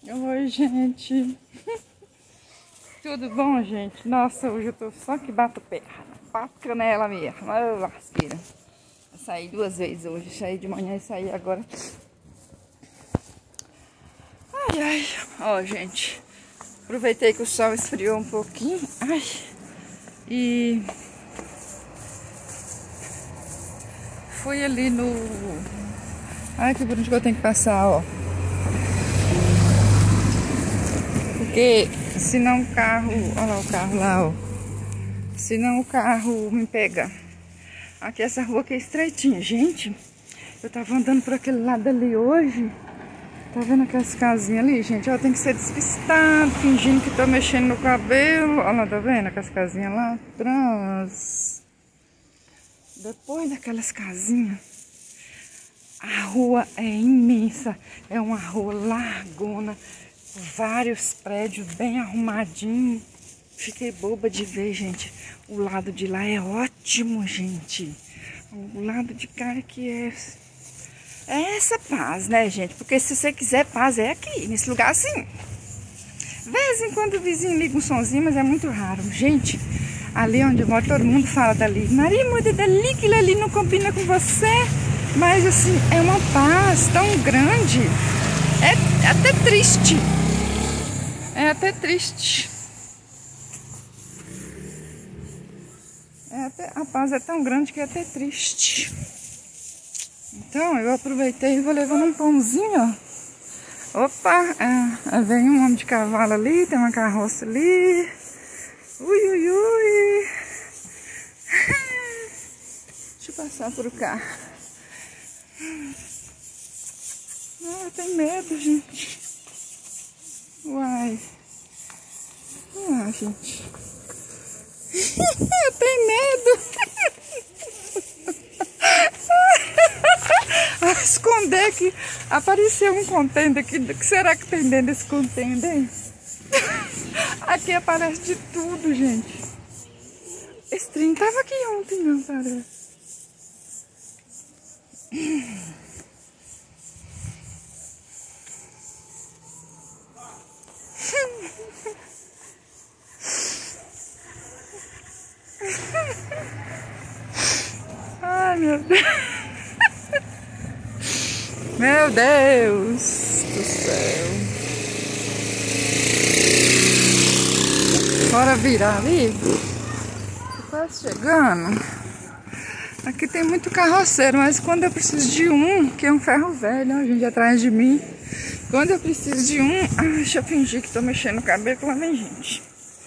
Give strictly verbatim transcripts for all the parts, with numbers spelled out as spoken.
Oi, gente. Tudo bom, gente? Nossa, hoje eu tô só que bato perna. Bato canela mesmo. Olha lasqueira. Eu saí duas vezes hoje. Saí de manhã e saí agora. Ai, ai. Ó, gente. Aproveitei que o sol esfriou um pouquinho. Ai. E... fui ali no... Ai, que bonito que eu tenho que passar, ó. Porque senão o carro... Olha lá o carro lá, ó. Senão o carro me pega. Aqui essa rua aqui é estreitinha. Gente, eu tava andando por aquele lado ali hoje. Tá vendo aquelas casinhas ali, gente? Ó, tem que ser despistado, fingindo que tô mexendo no cabelo. Olha lá, tá vendo aquelas casinhas lá atrás? Depois daquelas casinhas, a rua é imensa. É uma rua largona, vários prédios bem arrumadinhos. Fiquei boba de ver, gente. O lado de lá é ótimo, gente. O lado de cá é que é... É essa paz, né, gente? Porque se você quiser paz, é aqui, nesse lugar assim. De vez em quando o vizinho liga um sonzinho, mas é muito raro. Gente, ali onde eu moro, todo mundo fala dali. Maria, muda dali, aquilo ali não combina com você. Mas, assim, é uma paz tão grande. É até triste. É até triste. É até, a paz é tão grande que é até triste. Então, eu aproveitei e vou levando um pãozinho, ó. Opa, é, vem um homem de cavalo ali, tem uma carroça ali. Ui, ui, ui. Deixa eu passar por cá. Ah, eu tenho medo, gente. Uai. Ah, gente. Eu tenho medo. A esconder que apareceu um contender aqui. O que será que tem dentro desse contender, hein? Aqui aparece de tudo, gente. Esse trem tava aqui ontem, não parece. Ai, meu Deus. Meu Deus do céu. Bora virar ali. Tô quase chegando. Aqui tem muito carroceiro, mas quando eu preciso de um, que é um ferro velho, ó, gente atrás de mim. Quando eu preciso de um, ah, deixa eu fingir que tô mexendo no cabelo, que lá vem gente.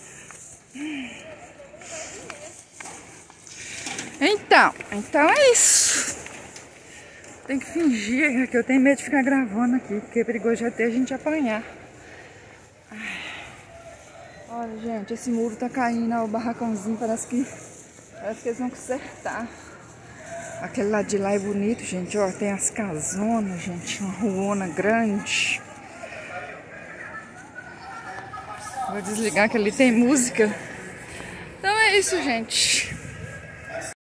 Então, então é isso. Tem que fingir que eu tenho medo de ficar gravando aqui, porque é perigoso até a gente apanhar. Ai. Olha, gente, esse muro tá caindo, ó, o barracãozinho, parece que, parece que eles vão consertar. Aquele lado de lá é bonito, gente, ó, tem as casonas, gente, uma ruona grande. Vou desligar que ali tem música. Então é isso, gente.